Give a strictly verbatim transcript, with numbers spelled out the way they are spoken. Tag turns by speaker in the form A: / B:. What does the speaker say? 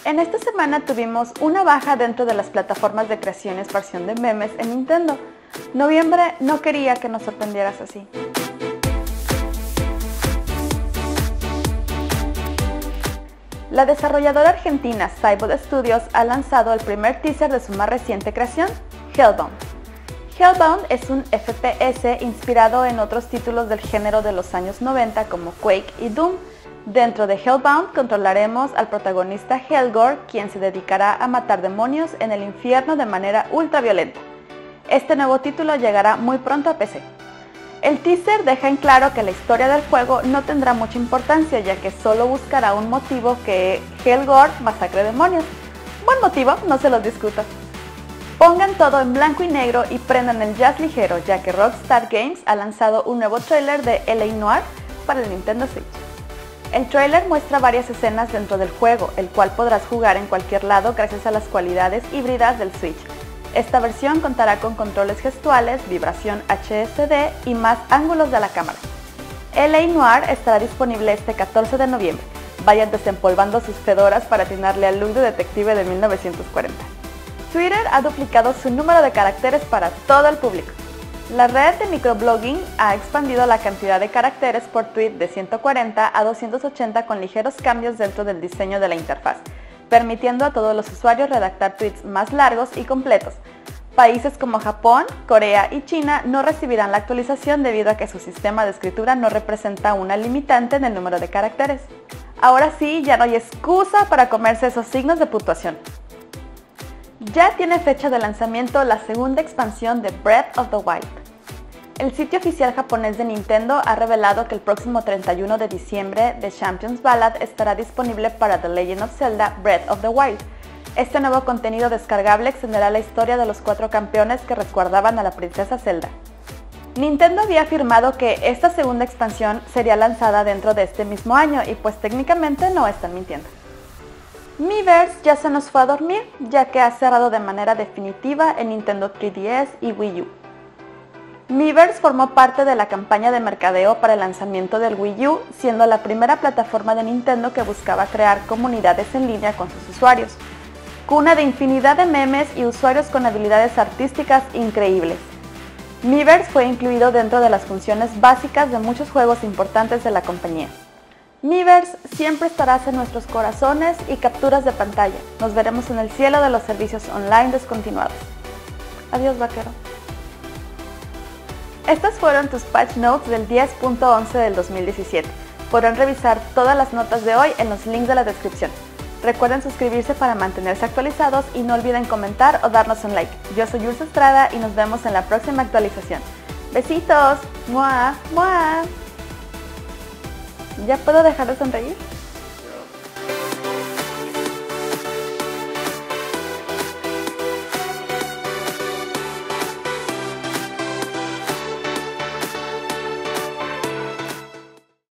A: En esta semana tuvimos una baja dentro de las plataformas de creación y expansión de memes en Nintendo. Noviembre no quería que nos sorprendieras así. La desarrolladora argentina Cyborg Studios ha lanzado el primer teaser de su más reciente creación, Hellbound. Hellbound es un F P S inspirado en otros títulos del género de los años noventa como Quake y Doom. Dentro de Hellbound controlaremos al protagonista Helgor, quien se dedicará a matar demonios en el infierno de manera ultra violenta. Este nuevo título llegará muy pronto a P C. El teaser deja en claro que la historia del juego no tendrá mucha importancia, ya que solo buscará un motivo que Helgor masacre demonios. Buen motivo, no se los discuto. Pongan todo en blanco y negro y prendan el jazz ligero, ya que Rockstar Games ha lanzado un nuevo tráiler de L A Noire para el Nintendo Switch. El tráiler muestra varias escenas dentro del juego, el cual podrás jugar en cualquier lado gracias a las cualidades híbridas del Switch. Esta versión contará con controles gestuales, vibración H S D y más ángulos de la cámara. L A Noire estará disponible este catorce de noviembre. Vayan desempolvando sus fedoras para atinarle al look de detective de mil novecientos cuarenta. Twitter ha duplicado su número de caracteres para todo el público. La red de microblogging ha expandido la cantidad de caracteres por tweet de ciento cuarenta a doscientos ochenta con ligeros cambios dentro del diseño de la interfaz, permitiendo a todos los usuarios redactar tweets más largos y completos. Países como Japón, Corea y China no recibirán la actualización debido a que su sistema de escritura no representa una limitante en el número de caracteres. Ahora sí, ya no hay excusa para comerse esos signos de puntuación. Ya tiene fecha de lanzamiento la segunda expansión de Breath of the Wild. El sitio oficial japonés de Nintendo ha revelado que el próximo treinta y uno de diciembre The Champion's Ballad estará disponible para The Legend of Zelda Breath of the Wild. Este nuevo contenido descargable extenderá la historia de los cuatro campeones que resguardaban a la princesa Zelda. Nintendo había afirmado que esta segunda expansión sería lanzada dentro de este mismo año y pues técnicamente no están mintiendo. Miiverse ya se nos fue a dormir, ya que ha cerrado de manera definitiva en Nintendo tres D S y Wii U. Miiverse formó parte de la campaña de mercadeo para el lanzamiento del Wii U, siendo la primera plataforma de Nintendo que buscaba crear comunidades en línea con sus usuarios. Cuna de infinidad de memes y usuarios con habilidades artísticas increíbles. Miiverse fue incluido dentro de las funciones básicas de muchos juegos importantes de la compañía. Miiverse siempre estarás en nuestros corazones y capturas de pantalla. Nos veremos en el cielo de los servicios online descontinuados. Adiós, vaquero. Estas fueron tus patch notes del diez punto once del dos mil diecisiete. Podrán revisar todas las notas de hoy en los links de la descripción. Recuerden suscribirse para mantenerse actualizados y no olviden comentar o darnos un like. Yo soy Yulsa Estrada y nos vemos en la próxima actualización. Besitos. ¡Mua! ¡Mua! ¿Ya puedo dejar de sonreír?